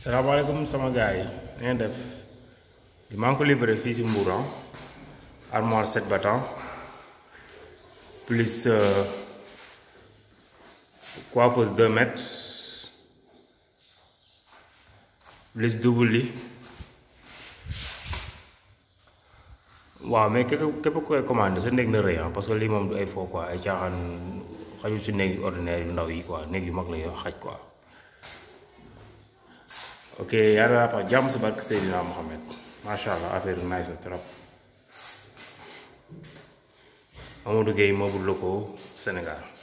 Salaamaaleykum sama gars yi ngeen def di maa ngi ko livré fii si Mbour armoire 7 battants plus coiffeuse 2 mètres plus double lit waaw mais képp koy commandé sa néeg na rëy parce que lii moom du ay faux quoi ay caaxaan xaju si néeg ordinaire yu ndaw yi quoi néeg yu mag la yoo xaj quoi. Ok yàlla naa tax jàmm si barke Seydina Mohamed Machallah affaire bi nice na trop. Amadou Gueye Meubles locaux Sénégal.